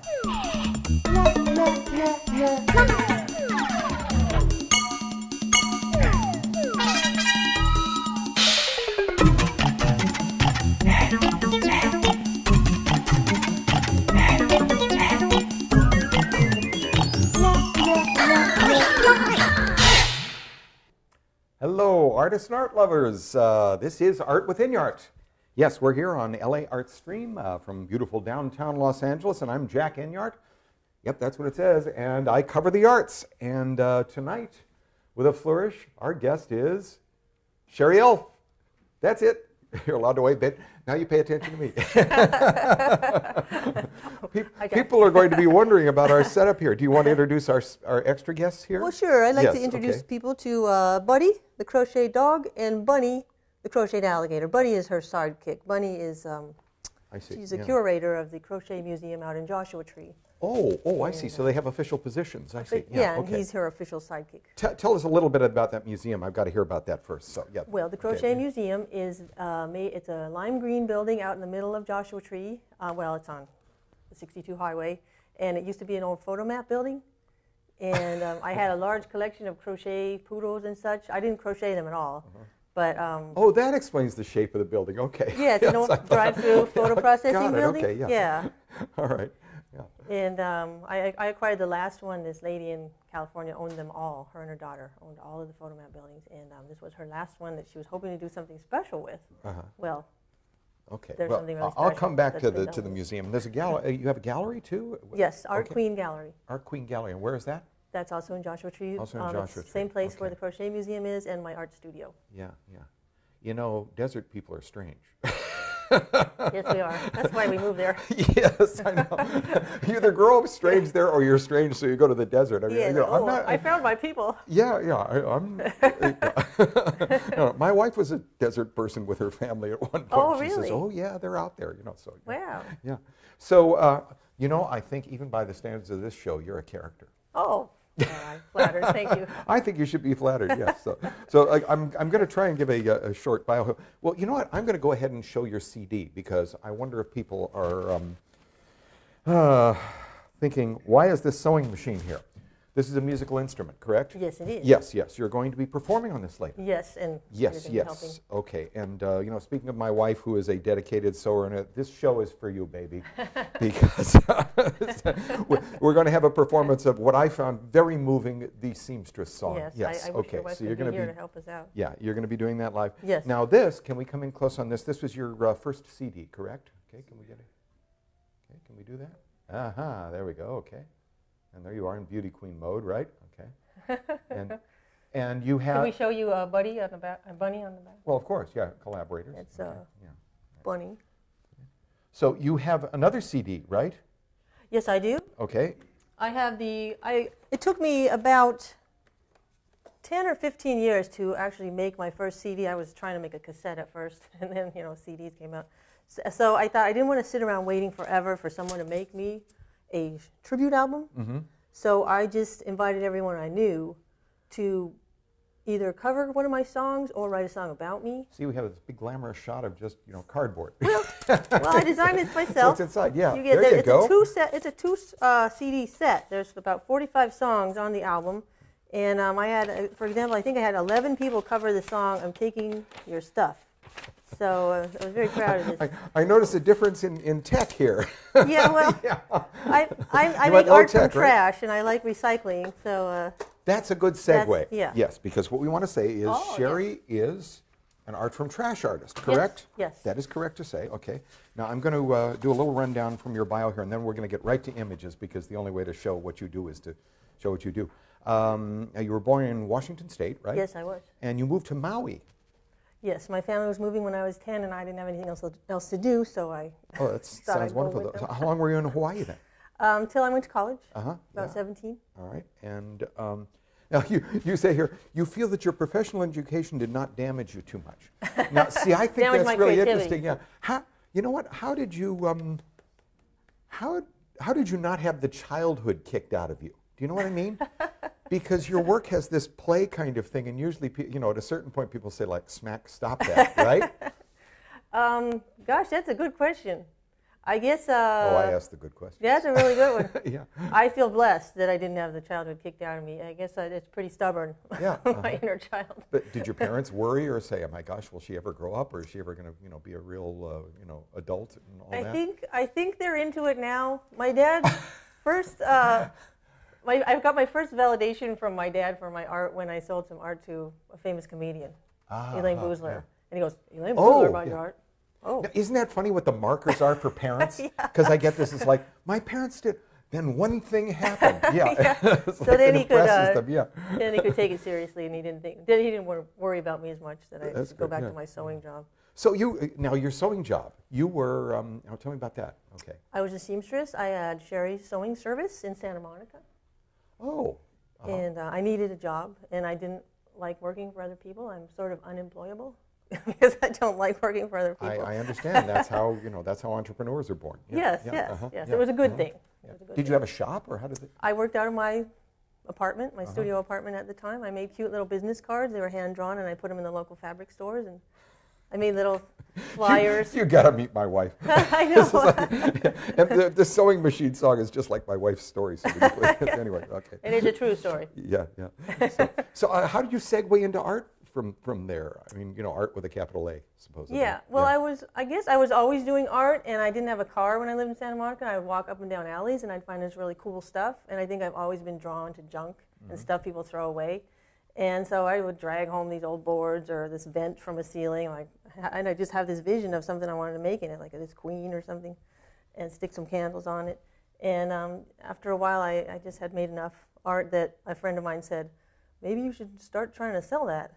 Hello, artists and art lovers. This is Art with Enyart. Yes, we're here on LA Art Stream from beautiful downtown Los Angeles, and I'm Jack Enyart. Yep, that's what it says, and I cover the arts. And tonight, with a flourish, our guest is Shari Elf. That's it. You're allowed to wait, but now you pay attention to me. People are going to be wondering about our setup here. Do you want to introduce our extra guests here? Well, sure. I'd like to introduce people to Buddy, the crocheted dog, and Bunny, the crocheted alligator. Bunny is her sidekick. Bunny is, she's a curator of the Crochet Museum out in Joshua Tree. Oh, I see. So they have official positions. I see. Yeah, and he's her official sidekick. Tell us a little bit about that museum. I've got to hear about that first. So, yeah. Well, the Crochet Museum is it's a lime green building out in the middle of Joshua Tree. Well, it's on the 62 highway, and it used to be an old photo map building. And I had a large collection of crochet poodles and such. I didn't crochet them at all. But, oh, that explains the shape of the building. Okay. Yeah, it's an old drive-through photo processing building. Okay, yeah. All right. Yeah. And I acquired the last one. This lady in California owned them all. Her and her daughter owned all of the photomat buildings, and this was her last one that she was hoping to do something special with. Well, okay. There's something really I'll special come back to the museum. There's a gallery. You have a gallery too? Yes, Art Queen Gallery. Art Queen Gallery, and where is that? That's also in Joshua Tree. Also in Joshua Tree. Same place where the Crochet Museum is and my art studio. Yeah, yeah. You know, desert people are strange. Yes, we are. That's why we moved there. Yes, I know. You either grow up strange there or you're strange, so you go to the desert. I mean, yeah, I found my people. Yeah, yeah. No, my wife was a desert person with her family at one point. Oh, she really? says, oh, yeah, they're out there. You know, so. Wow. Yeah. So, you know, I think even by the standards of this show, you're a character. Oh. I'm flattered. Thank you. I think you should be flattered. Yes. So I'm going to try and give a short bio. Well, you know what? I'm going to go ahead and show your CD because I wonder if people are thinking, why is this sewing machine here? This is a musical instrument, correct? Yes, it is. Yes, yes. You're going to be performing on this later. Yes, and yes. helping. Okay. And you know, speaking of my wife, who is a dedicated sewer, and this show is for you, baby, because we're going to have a performance of what I found very moving, the seamstress song. Yes. I wish your wife could be here to help us out. Yeah, you're going to be doing that live. Yes. Now, this, can we come in close on this? This was your first CD, correct? Okay. Can we get it? Okay. Can we do that? There we go. Okay. And there you are in beauty queen mode, right? Okay. And you have. Can we show you a Bunny on the back? Well, of course, yeah, collaborators. It's Bunny. So you have another CD, right? Yes, I do. Okay. I have it took me about 10 or 15 years to actually make my first CD. I was trying to make a cassette at first, and then, you know, CDs came out. So I thought I didn't want to sit around waiting forever for someone to make me a tribute album. So I just invited everyone I knew to either cover one of my songs or write a song about me. See, we have this big glamorous shot of just, you know, cardboard. Well, I designed it myself. So it's inside, yeah. There you go. It's a two CD set. There's about 45 songs on the album. And I had, for example, I think I had 11 people cover the song, I'm Taking Your Stuff. So I was very proud of this. I noticed a difference in tech here. Yeah, well, yeah. I make art from trash, and I like recycling. So that's a good segue. Yeah. Yes, because what we want to say is Shari is an art from trash artist, correct? Yes. That is correct to say. Okay. Now I'm going to do a little rundown from your bio here, and then we're going to get right to images because the only way to show what you do is to show what you do. You were born in Washington State, right? Yes, I was. And you moved to Maui. Yes, my family was moving when I was 10, and I didn't have anything else to do, so I. Oh, that sounds wonderful. So how long were you in Hawaii then? Until I went to college. About 17. All right, and now you say here you feel that your professional education did not damage you too much. Now, see, I think that's really interesting. Yeah. You know what? How did you not have the childhood kicked out of you? Do you know what I mean? Because your work has this play kind of thing, and usually, you know, at a certain point, people say, like, smack, stop that, right? Gosh, that's a good question. I guess. I asked the good question. Yeah, that's a really good one. Yeah. I feel blessed that I didn't have the childhood kicked out of me. I guess it's pretty stubborn. Yeah. My inner child. But did your parents worry or say, "Oh my gosh, will she ever grow up, or is she ever going to, be a real, adult and all that?" I think they're into it now. My dad first. I got my first validation from my dad for my art when I sold some art to a famous comedian, Elaine Boozler, yeah. and he goes, "Elaine Boozler bought your art." Oh. Now, isn't that funny what the markers are for parents? Because I get this, it's like, my parents did, then one thing happened. Yeah. Yeah. So like then he could, yeah. then he could take it seriously, and he didn't worry about me as much that I That's go good, back yeah. to my sewing job. So now your sewing job, you were, tell me about that. Okay. I was a seamstress. I had Shari Sewing Service in Santa Monica. Oh. And I needed a job, and I didn't like working for other people. I'm sort of unemployable. Because I don't like working for other people. I understand. That's how that's how entrepreneurs are born. Yeah, yes. It was a good thing. Yeah. Did you have a shop, or how did it? I worked out of my apartment, my studio apartment at the time. I made cute little business cards. They were hand drawn, and I put them in the local fabric stores. And I made little flyers. You got to meet my wife. I know. And the sewing machine song is just like my wife's story. So anyway, okay. And it's a true story. Yeah. So how did you segue into art? From there, I mean, art with a capital A, supposedly. Yeah, well, I guess I was always doing art, and I didn't have a car when I lived in Santa Monica. I would walk up and down alleys, and I'd find this really cool stuff, and I think I've always been drawn to junk and stuff people throw away. And so I would drag home these old boards or this vent from a ceiling, and I just have this vision of something I wanted to make in it, like this queen or something, and stick some candles on it. And after a while, I just had made enough art that a friend of mine said, maybe you should start trying to sell that.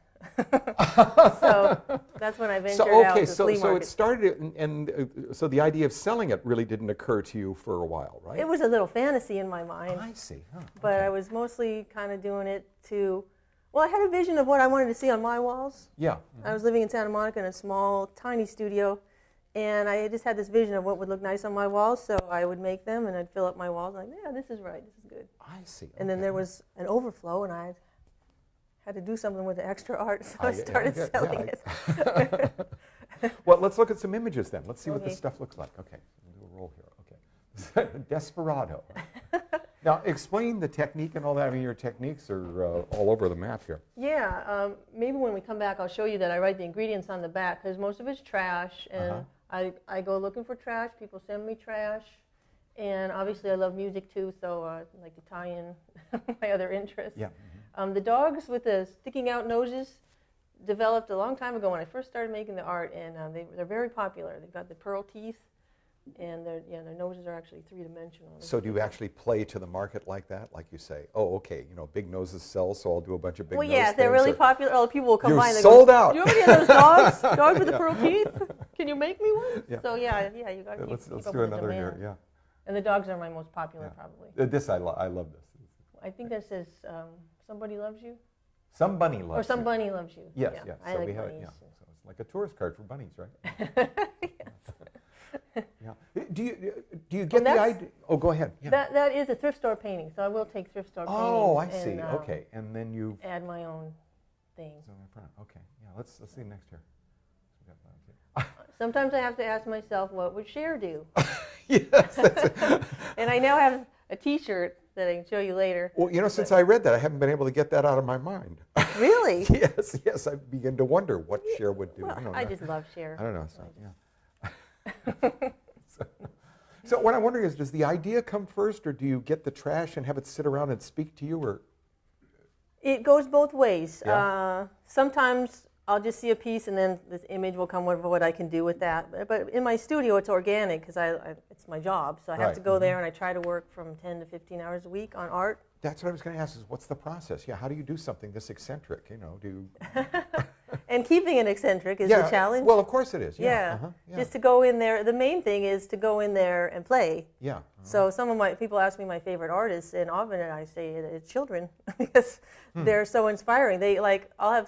So that's when I ventured out to flea market. So it started, and so the idea of selling it really didn't occur to you for a while, right? It was a little fantasy in my mind. I see. Huh, okay. But I was mostly kind of doing it I had a vision of what I wanted to see on my walls. Yeah. I was living in Santa Monica in a small, tiny studio, and I just had this vision of what would look nice on my walls, so I would make them, and I'd fill up my walls, like, yeah, this is right, this is good. I see. And then there was an overflow, and I had to do something with the extra art, so I started selling it. Well, let's look at some images then. Let's see what this stuff looks like. Okay, we'll do a roll here. Okay. Desperado. Now, explain the technique and all that. I mean, your techniques are all over the map here. Yeah, maybe when we come back, I'll show you that I write the ingredients on the back, because most of it's trash, and I go looking for trash. People send me trash, and obviously I love music too, so I like to tie in my other interests. Yeah. The dogs with the sticking out noses developed a long time ago when I first started making the art, and they're very popular. They've got the pearl teeth, and their noses are actually three-dimensional. So do you actually play to the market like that? Like you say, oh, okay, big noses sell, so I'll do a bunch of big nose yeah, if they're really popular, all the people will come by and they sold out. Do you have any of those dogs? Dogs with the pearl teeth? Can you make me one? Yeah. So yeah, you got to keep let's up do with another the here, demand. yeah. And the dogs are my most popular, probably. I love this. I think that says somebody loves you. Some bunny loves you. Or some bunny loves you. Yes, yeah. yes. I So like we have bunnies. So it's like a tourist card for bunnies, right? Yes. Yeah. Do you get the idea? Oh, go ahead. Yeah. That is a thrift store painting, so I will take thrift store paintings. Oh, I see. Okay, and then you add my own thing. Okay. Yeah. Let's see next here. Sometimes I have to ask myself, what would Cher do? Yes. That's it. And I now have a T-shirt that I can show you later. Well, since I read that, I haven't been able to get that out of my mind. Really? Yes. I begin to wonder what Cher would do. Well, I just love Cher. I don't know. So what I'm wondering is, does the idea come first, or do you get the trash and have it sit around and speak to you, or? It goes both ways. Yeah. Sometimes I'll just see a piece, and then this image will come with what I can do with that. But in my studio, it's organic because it's my job, so I have to go there, and I try to work from 10 to 15 hours a week on art. That's what I was going to ask: is what's the process? Yeah, how do you do something this eccentric? And keeping it eccentric is the challenge. Well, of course it is. Yeah. Just to go in there. The main thing is to go in there and play. Yeah. So some of my people ask me my favorite artists, and often I say that it's children because they're so inspiring. I'll have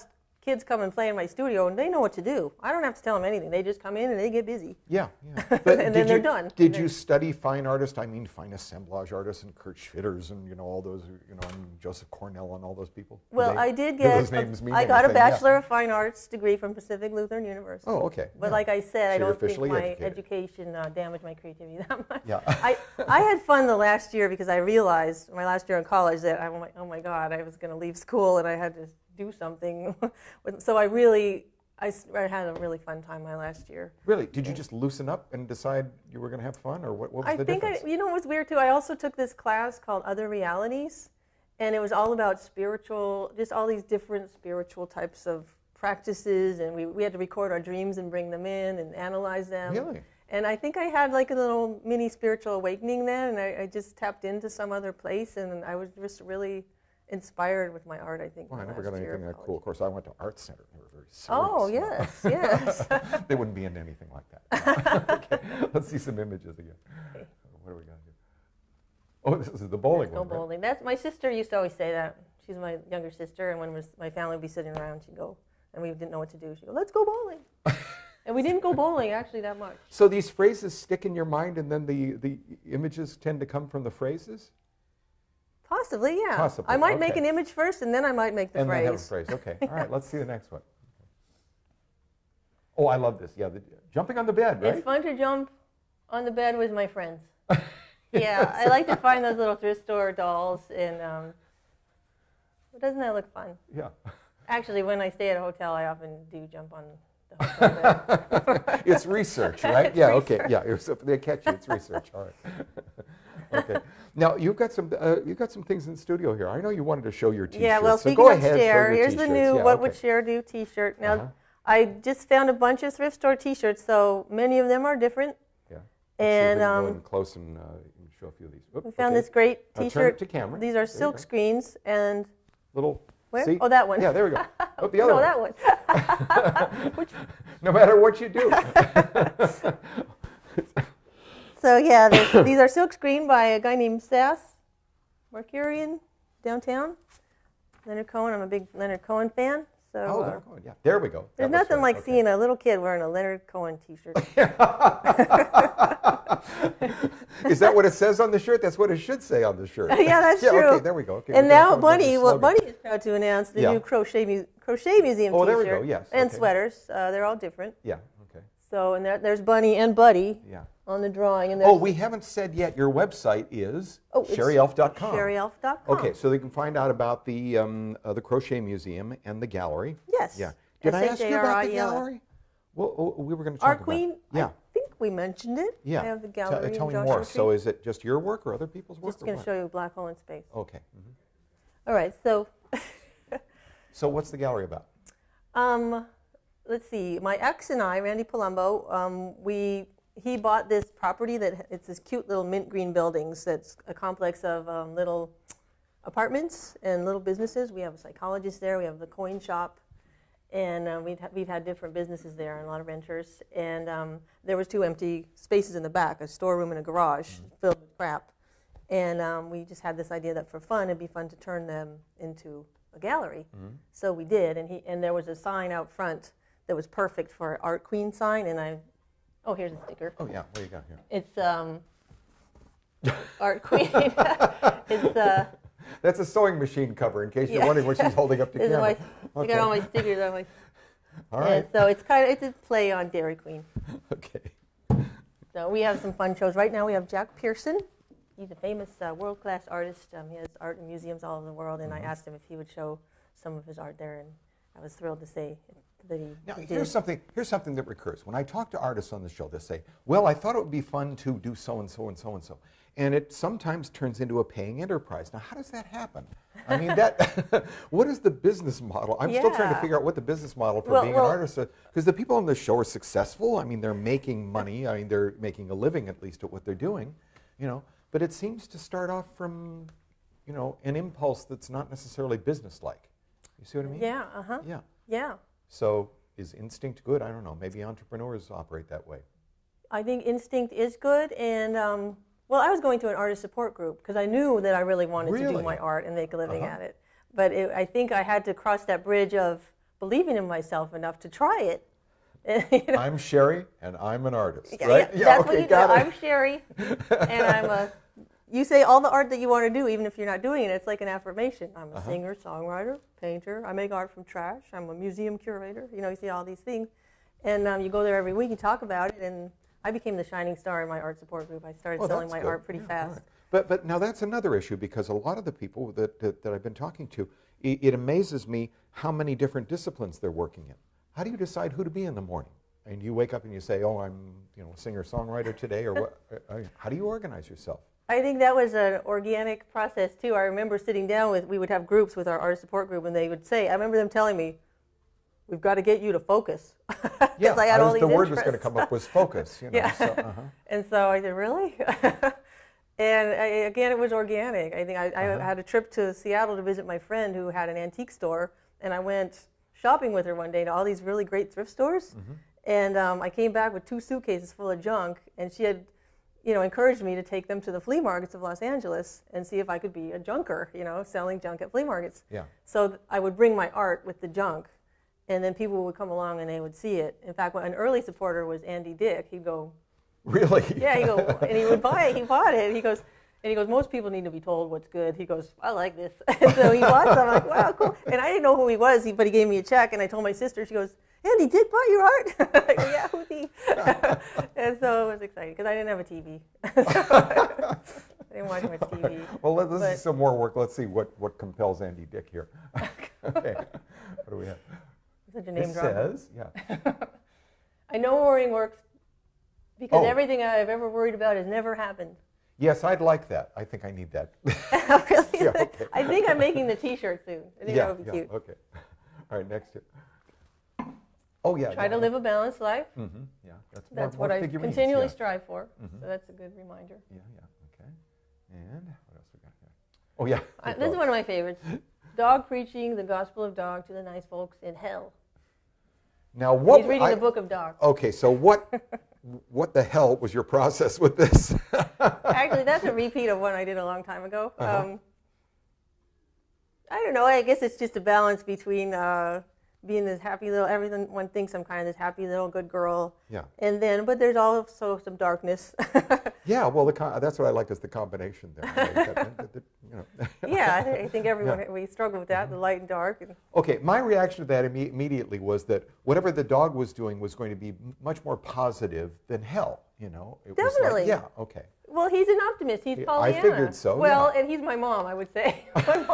kids come and play in my studio, and they know what to do. I don't have to tell them anything. They just come in and they get busy. Yeah, yeah. But and then they're done. Did you study fine artists? I mean, fine assemblage artists and Kurt Schwitters and all those, and Joseph Cornell and all those people. Well, I did get. I got a Bachelor of Fine Arts degree from Pacific Lutheran University. Oh, okay. But like I said, I don't think my education damaged my creativity that much. Yeah. I had fun the last year because I realized my last year in college that I'm like, oh my God, I was going to leave school and I had to do something. So I had a really fun time my last year. Really? Did you just loosen up and decide you were going to have fun, or what was the difference? It was weird too. I also took this class called Other Realities, and it was all about spiritual, just all these different spiritual types of practices, and we had to record our dreams and bring them in and analyze them. Really? And I think I had like a little mini spiritual awakening then, and I just tapped into some other place, and I was just really inspired with my art, I think. Well, I never got anything that cool. Of course, I went to art center. They were very serious. Oh, yes, yes. They wouldn't be into anything like that. Okay, let's see some images again. Okay. What do we got here? Oh, this is the bowling one. No bowling. That's my sister used to always say that. She's my younger sister, and when my family would be sitting around, she'd go, and we didn't know what to do. She'd go, let's go bowling. And we didn't go bowling, actually, that much. So these phrases stick in your mind, and then the images tend to come from the phrases? Possibly, yeah. Possibly. I might make an image first, and then I might make the phrase. And then have a phrase. Okay. All right. Let's see the next one. Oh, I love this. Yeah, jumping on the bed, right? It's fun to jump on the bed with my friends. Yeah, I like to find those little thrift store dolls, and doesn't that look fun? Yeah. Actually, when I stay at a hotel, I often do jump on the hotel bed. It's research, right? It's yeah. research. Okay. Yeah. If they catch you, it's research. All right. Okay. Now you've got some things in the studio here. I know you wanted to show your T-shirts. Yeah. Well, so speaking go of ahead, Cher, show your here's the T-shirts. new "What Would Cher Do" T-shirt. Now, I just found a bunch of thrift store T-shirts, so many of them are different. Yeah. And go in close and show a few of these. We found this great T-shirt. Turn it to camera. These are silk screens and little. where? See? Oh, that one. Yeah, there we go. Oh, the other no, one. that one. No matter what you do. So yeah, these are silk screened by a guy named Sass Mercurian downtown. Leonard Cohen. I'm a big Leonard Cohen fan. So, Leonard Cohen. Yeah, there we go. There's nothing like seeing a little kid wearing a Leonard Cohen T-shirt. Is that what it says on the shirt? That's what it should say on the shirt. Yeah, that's true. Okay, there we go. Okay, and now Buddy is proud to announce the new Crochet Museum T-shirt. Oh, there we go. Yes. And sweaters. They're all different. Yeah. Okay. So and there's Bunny and Buddy. Yeah. On the drawing. And we haven't said yet. Your website is ShariElf.com. ShariElf.com. Okay, so they can find out about the Crochet Museum and the gallery. Yes. Yeah. Did I ask you about the gallery? Well, we were going to talk Art Queen. Yeah. I think we mentioned it. Yeah. I have the gallery. Tell me more. So is it just your work or other people's work? Just going to show you Black Hole in Space. Okay. All right. So. So what's the gallery about? Let's see. My ex and I, Randy Palumbo, he bought this property it's this cute little mint green buildings that's a complex of little apartments and little businesses. We have a psychologist there. We have the coin shop. And we've had different businesses there and a lot of renters. And there was 2 empty spaces in the back, a storeroom and a garage filled with crap. And we just had this idea that for fun, it'd be fun to turn them into a gallery. So we did. And there was a sign out front that was perfect for an Art Queen sign. And oh, here's a sticker. Oh, yeah. What do you got here? It's Art Queen. It's that's a sewing machine cover, in case you're wondering what she's holding up to camera. I got all my stickers on my. All right. So it's a play on Dairy Queen. Okay. So we have some fun shows. Right now we have Jack Pearson. He's a famous world-class artist. He has art in museums all over the world, and I asked him if he would show some of his art there, and I was thrilled to say that he did. Here's something that recurs. When I talk to artists on the show, they say, well, I thought it would be fun to do so-and-so and so-and-so. And it sometimes turns into a paying enterprise. Now, how does that happen? I mean, what is the business model? I'm still trying to figure out what the business model for being an artist is. Because the people on the show are successful. I mean, they're making money. I mean, they're making a living, at least, at what they're doing. But it seems to start off from, an impulse that's not necessarily business-like. You see what I mean? Yeah, Yeah. Yeah. So is instinct good? I don't know. Maybe entrepreneurs operate that way. I think instinct is good, and I was going to an artist support group because I knew that I really wanted to do my art and make a living at it. But I think I had to cross that bridge of believing in myself enough to try it. You know? I'm Shari, and I'm an artist, Yeah, right? yeah, that's okay, what you do. got it. I'm Shari, and you say all the art that you want to do, even if you're not doing it. It's like an affirmation. I'm a singer, songwriter, painter. I make art from trash. I'm a museum curator. You know, you see all these things. And you go there every week, you talk about it, and I became the shining star in my art support group. I started selling my art pretty fast. Right. But now that's another issue, because a lot of the people that I've been talking to, it amazes me how many different disciplines they're working in. How do you decide who to be in the morning? And you wake up and you say, oh, I'm a singer-songwriter today, or what? How do you organize yourself? I think that was an organic process, too. I remember sitting down we would have groups with our art support group, and they would say, I remember them telling me, we've got to get you to focus. Yeah, I had all these the word interests. was going to come up was focus. Yeah. So, And so I said, really? And again, it was organic. I think I had a trip to Seattle to visit my friend who had an antique store, and I went shopping with her one day to all these really great thrift stores. And I came back with 2 suitcases full of junk, and she had encouraged me to take them to the flea markets of Los Angeles and see if I could be a junker, selling junk at flea markets. Yeah. So I would bring my art with the junk, and then people would come along and they would see it. In fact, an early supporter was Andy Dick. He'd go, really? yeah, he'd go, and he would buy it. He bought it. He goes, most people need to be told what's good. He goes, I like this. And so he bought some. I'm like, wow, cool. And I didn't know who he was, but he gave me a check, and I told my sister, she goes, Andy Dick bought your art? I go, yeah, who's he? And so it was exciting, because I didn't have a TV. I didn't watch much TV. Well, this is some more work. Let's see what compels Andy Dick here. Okay. What do we have? Such a name It drop. says, yeah. I know worrying works because Oh. everything I've ever worried about has never happened. Yes, I'd like that. I think I need that. Really? Yeah, okay. I think I'm making the T-shirt soon. I think that would be cute. Okay. All right, next here. Oh, yeah. Try to live a balanced life. Mm-hmm. Yeah, That's more what I figurines, continually yeah. strive for. So that's a good reminder. Yeah, okay. And what else we got here? Oh, yeah. This is one of my favorites. Dog preaching the gospel of dog to the nice folks in hell. Now, what He's reading the book of dogs. Okay, so what the hell was your process with this? Actually, that's a repeat of one I did a long time ago. I don't know. I guess it's just a balance between being this happy little, everyone thinks I'm kind of this happy little good girl. Yeah. And then, but there's also some darkness. Yeah, well, that's what I like is the combination there. Yeah, I think everyone, we struggle with that, the light and dark. And Okay, my reaction to that immediately was that whatever the dog was doing was going to be much more positive than hell, It was Definitely. like, yeah, okay. Well, he's an optimist. He's Yeah, Pollyanna. I figured so, Well, yeah. and he's my mom, I would say.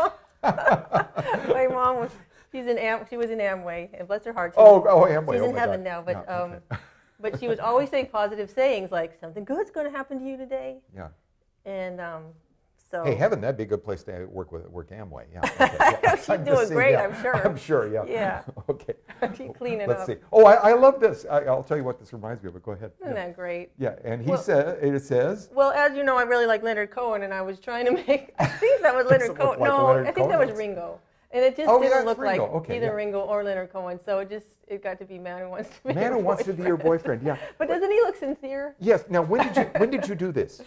My mom was, she was in Amway, and bless her heart. Amway. She's oh in my heaven God. now, but Yeah, okay. but she was always saying positive sayings like something good's going to happen to you today. Yeah. And so. Hey, heaven, that'd be a good place to work Amway. Yeah. Okay, I know, yeah. she's I'm doing just great, yeah. I'm sure. I'm sure, yeah. Yeah. Okay. She's cleaning Let's up. see. Oh, I love this. I'll tell you what this reminds me of, but go ahead. Isn't that great? Yeah, and Well- it says. Well, as you know, I really like Leonard Cohen, and I was trying to make. I think that was Leonard look Cohen. like No, Leonard I think that was Cohen. Ringo, and it just Oh, yeah, didn't that's look Ringo. like Okay, either yeah. Ringo or Leonard Cohen. So it got to be man who wants to be. Man your who wants to be your boyfriend. Yeah. But doesn't he look sincere? Yes. Now, when did you do this?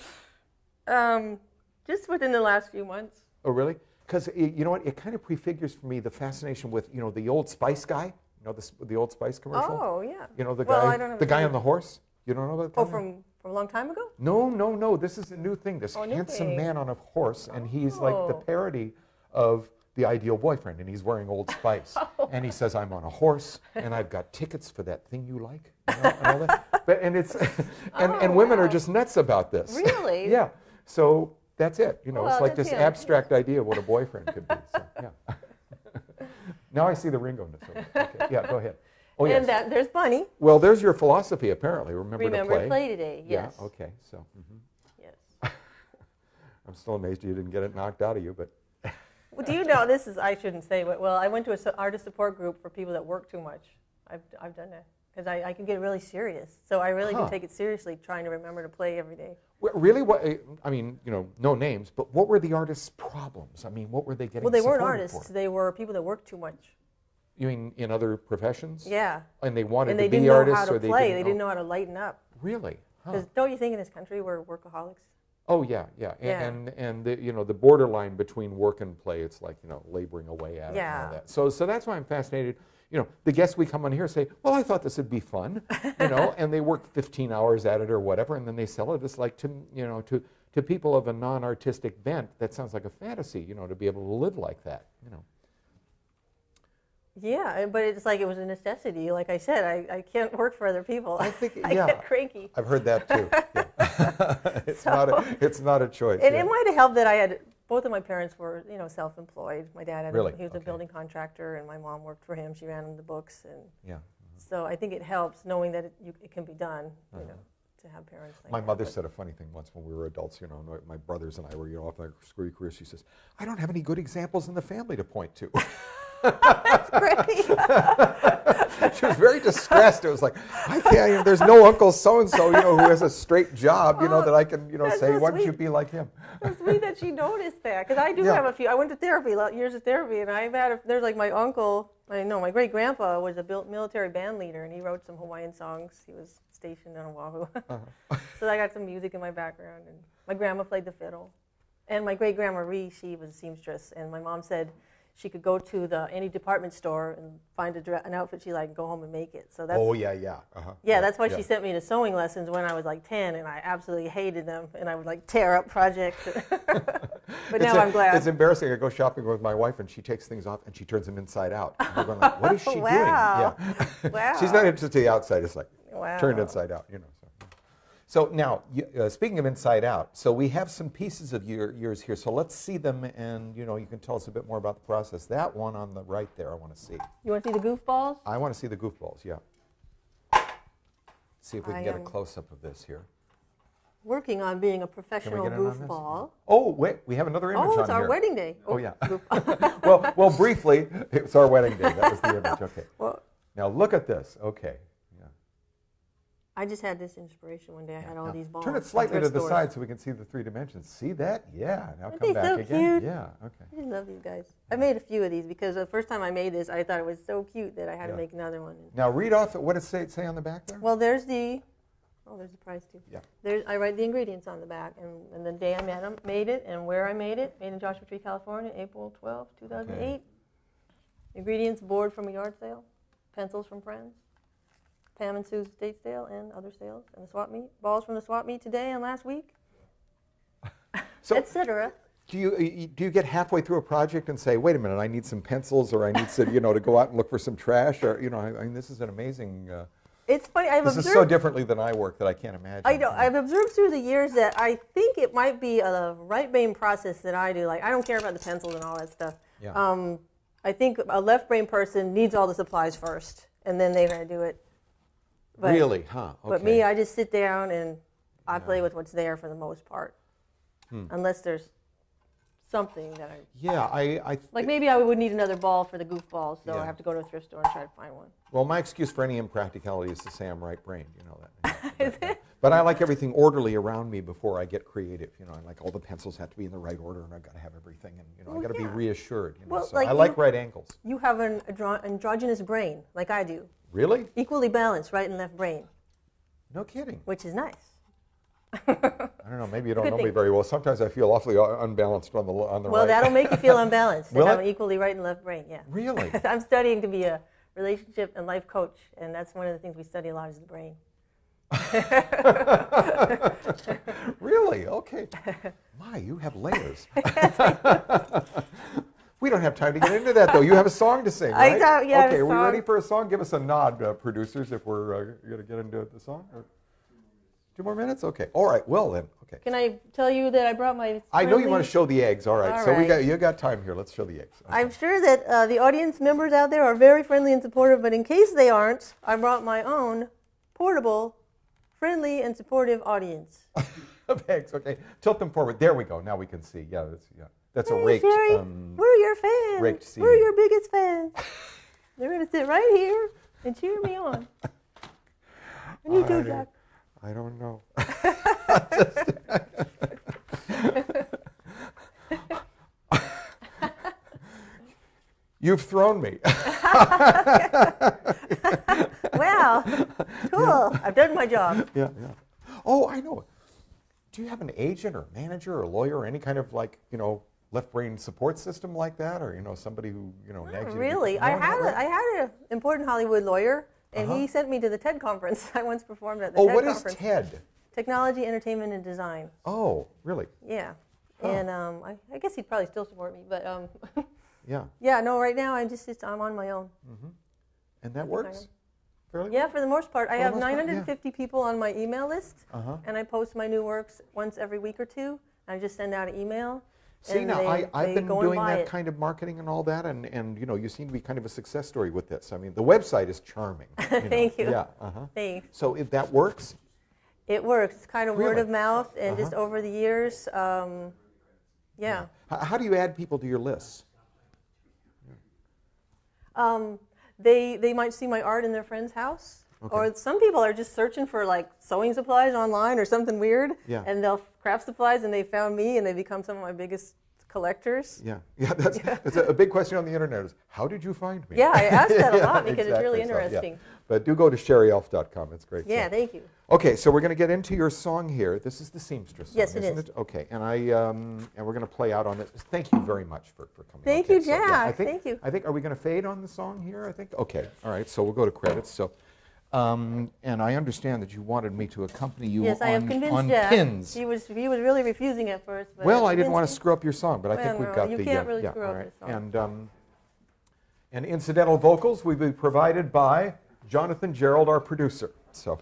Just within the last few months. Oh, really? Because you know what? It kind of prefigures for me the fascination with the Old Spice guy. The Old Spice commercial. Oh yeah. The Well, I guy, don't have the a guy clue. on the horse. You don't know about that? Oh, from a long time ago. No. This is a new thing. This Oh, new handsome thing. man on a horse, and he's like the Oh. parody of the ideal boyfriend, and he's wearing Old Spice, and he says, "I'm on a horse, and I've got tickets for that thing you like," and all that. And it's and women are wow. just nuts about this. Really? Yeah. So that's it. Well, it's like that's this him. abstract idea of what a boyfriend could be. So, yeah. Now I see the Ringo-ness of it. Okay. Yeah. Go ahead. Oh yes. And there's Bunny. Well, there's your philosophy apparently. Remember to play today. Yes. Yeah. Okay. So. Yes. I'm still amazed you didn't get it knocked out of you, but. Well, do you know this is? I shouldn't say, but I went to an artist support group for people that work too much. I've done that because I can get really serious. So I really do take it seriously, trying to remember to play every day. Well, really, what I mean, no names, but what were the artists' problems? I mean, what were they getting? Well, they weren't supported artists. for? They were people that worked too much. You mean in other professions? Yeah. And they wanted And they to be didn't know artists, how to or play. they They didn't know how to lighten up. Really? Huh. Because don't you think in this country we're workaholics? Oh yeah, yeah, Yeah. and the, you know, the borderline between work and play, it's like, you know, laboring away at it and all Yeah. that. So that's why I'm fascinated. You know, the guests we come on here say, well, I thought this would be fun, you know, and they work 15 hours at it or whatever, and then they sell it. It's like to, you know, to people of a non-artistic bent, that sounds like a fantasy, you know, to be able to live like that, you know. Yeah, but it's like it was a necessity. Like I said, I can't work for other people. I think, I yeah, get cranky. I've heard that too. Yeah. It's not a choice. And yeah. it might have helped that I had both of my parents were, you know, self-employed. My dad had Really? he was a Okay. building contractor, and my mom worked for him. She ran the books, and Yeah. so I think it helps knowing that it can be done. You know, to have parents. Like My that. mother But- said a funny thing once when we were adults, you know, my brothers and I were, you know, off in our screwy careers. She says, I don't have any good examples in the family to point to. That's great. She was very distressed. It was like, I can't, you know, there's no Uncle so-and-so, you know, who has a straight job, you know, that I can, you know, That's say, so why don't you sweet. be like him? So sweet that she noticed that, because I do Yeah. have a few. I went to therapy, years of therapy, and I've had. There's like my uncle. My great grandpa was a military band leader, and he wrote some Hawaiian songs. He was stationed on Oahu, so I got some music in my background. And my grandma played the fiddle, and my great grandma Ree, she was a seamstress, and my mom said she could go to any department store and find an outfit she liked and go home and make it. So that's Oh, yeah, yeah. yeah, that's why yeah. she sent me to sewing lessons when I was like 10, and I absolutely hated them, and I would like tear up projects. But now I'm glad. It's embarrassing. I go shopping with my wife, and she takes things off, and she turns them inside out. And we're going like, what is she Wow. doing? Yeah. Wow. She's not interested in the outside. It's like, Wow. turned inside out, you know. So now, speaking of inside out, so we have some pieces of yours here. So let's see them, and, you know, you can tell us a bit more about the process. That one on the right there, I want to see. You want to see the goofballs? I want to see the goofballs, yeah. See if we can I get a am- close-up of this here. Working on being a Can professional we get in on this? goofball. Oh, wait, we have another image on Oh, here. it's our wedding day. Oh, yeah. goof- well, briefly, it's our wedding day. That was the image. Okay. Well, Now look at this. Okay. Yeah. I just had this inspiration one day. I had all Now, these balls. turn it from slightly to thrift the stores. side so we can see the 3 dimensions. See that? Yeah. Now Aren't come they back so again. cute? Yeah. Okay. I just love these guys. I made a few of these because the first time I made this, I thought it was so cute that I had Yeah. to make another one. Now read off. What does it say on the back there? Well, there's the prize too. Yeah. I write the ingredients on the back, and the day I made it, and where I made it. Made in Joshua Tree, California, April 12, 2008. Okay. Ingredients: board from a yard sale, pencils from friends, Pam and Sue's estate sale, and other sales, and the swap meet. Balls from the swap meet today and last week, So etc. do you get halfway through a project and say, wait a minute, I need some pencils, or I need some, you know, to go out and look for some trash, or, you know, I mean, this is an amazing. It's funny. This is so differently than I work that I can't imagine. I know. I've observed through the years that I think it might be a right brain process that I do. Like, I don't care about the pencils and all that stuff. Yeah. I think a left brain person needs all the supplies first, and then they're going to do it. But, Really? Huh. Okay. But me, I just sit down and I play with what's there for the most part. Unless there's something that I... Yeah, I Like maybe I would need another ball for the goofballs, so Yeah. I have to go to a thrift store and try to find one. Well, my excuse for any impracticality is to say I'm right-brained, you know that. Is it? But I like everything orderly around me before I get creative. You know, I like all the pencils have to be in the right order, and I've got to have everything, and you know, Well, I got to be yeah. reassured. You know, Well, so like I like you- right angles. You have an androgynous brain, like I do. Really? Equally balanced, right and left brain, No kidding. which is nice. I don't know. Maybe you don't Good know me thing. very well. Sometimes I feel awfully unbalanced on the Well, right. that'll make you feel unbalanced. Will to have it? an equally right and left brain, yeah. Really? I'm studying to be a relationship and life coach, and that's one of the things we study a lot is the brain. Really? Okay. My, you have layers. We don't have time to get into that, though. You have a song to sing, right? yeah, I have okay, a are we song. ready for a song? Give us a nod, producers, if we're going to get into the song. Or 2 more minutes? Okay. All right. Well, then. Okay. Can I tell you that I brought my I know you friendly- want to show the eggs. All right. All So right. you got time here. Let's show the eggs. Okay. I'm sure that the audience members out there are very friendly and supportive, but in case they aren't, I brought my own portable, friendly, and supportive audience. Of eggs. Okay. Tilt them forward. There we go. Now we can see. Yeah. That's a Hey, raked. Shari, we're your fans. raked We're seed. your biggest fans. They're going to sit right here and cheer me on. And you too, Jack. I don't know. You've thrown me. Wow, cool. I've done my job. Yeah. Oh, I know. do you have an agent or manager or lawyer or any kind of like, left brain support system like that, or somebody who nags you? Really, I had an important Hollywood lawyer, and he sent me to the TED conference. I once performed at the TED conference. Oh, what is TED? Technology, Entertainment, and Design. Oh, really? Yeah, and I guess he'd probably still support me, but yeah. Yeah, no, right now I'm on my own. And that works fairly well? Yeah, for the most part. I have 950 people on my email list, and I post my new works once every week or two. I just send out an email. See, now I've been doing that kind of marketing and all that, and you seem to be kind of a success story with this. I mean, the website is charming. Thank you. Yeah. Thanks. So if that works? It works. It's kind of Really? word of mouth, and just over the years, yeah. How do you add people to your lists? They might see my art in their friend's house, or some people are just searching for like sewing supplies online or something weird, and they'll craft supplies, and they found me, and they become some of my biggest collectors. Yeah, that's a big question on the internet is, how did you find me? Yeah, I ask that a lot because it's really interesting. But do go to ShariElf.com. It's great. Yeah, thank you. Okay, so we're going to get into your song here. This is the Seamstress song, yes, it isn't is. it? Okay, and we're going to play out on it. Thank you very much for coming. Thank you, Jack. Thank you. I think, are we going to fade on the song here? I think. Okay, all right. So we'll go to credits. So, and I understand that you wanted me to accompany you yes, I have convinced on Jack. pins. He was really refusing at first. But well, I didn't want to screw up your song, but I think we've got you the. can't really screw up your song. And incidental vocals will be provided by Jonathan Gerald, our producer. So.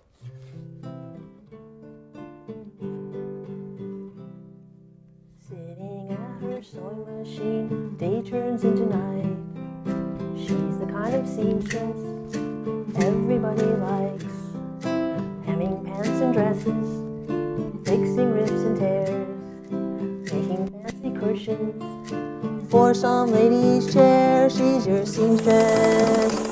Sitting at her sewing machine, day turns into night. She's the kind of seamstress everybody likes. Hemming pants and dresses, fixing rips and tears, making fancy cushions for some lady's chair. She's your seamstress.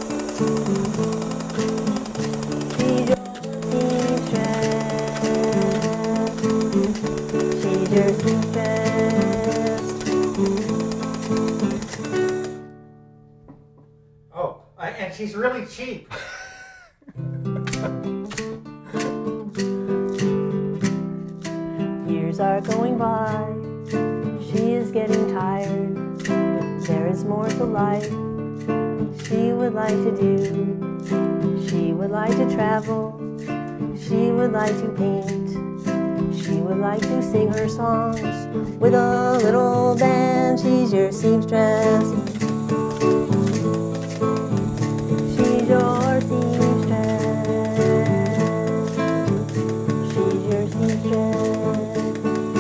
She's your seamstress. She's your seamstress. Oh, and she's really cheap. Years are going by, she is getting tired. There is more to life she would like to do. She would like to travel, she would like to paint. She would like to sing her songs with a little band. She's your seamstress. She's your seamstress. She's your seamstress.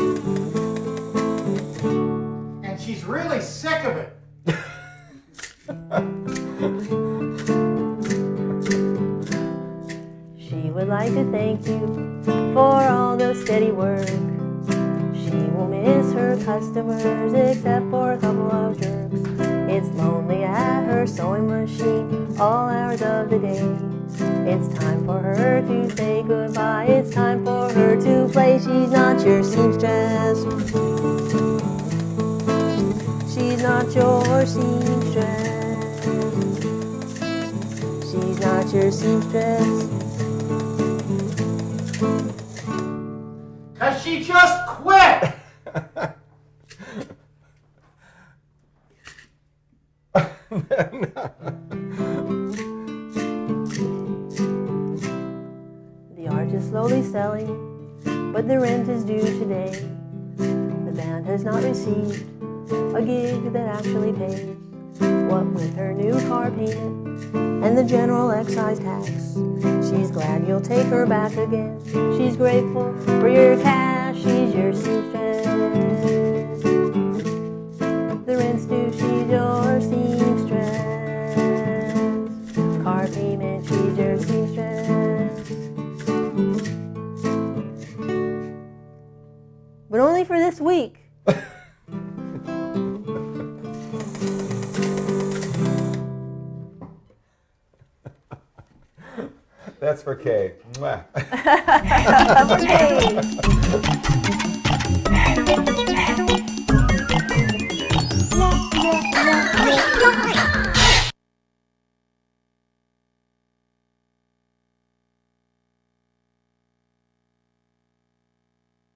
And she's really sick of it. She would like to thank you for all the steady work. She will miss her customers except for a couple of jerks. It's lonely at her sewing machine all hours of the day. It's time for her to say goodbye. It's time for her to play. She's not your seamstress. She's not your seamstress. She's not your seamstress. 'Cause she just quit. The art is slowly selling, but the rent is due today. The band has not received a gig that actually pays. What with her new car payment and the general excise tax, she's glad you'll take her back again. She's grateful for your cash. She's your seamstress. The rent's due. She's your seamstress. Car payment. She's your seamstress. But only for this week. That's for Kay. Mwah. Okay.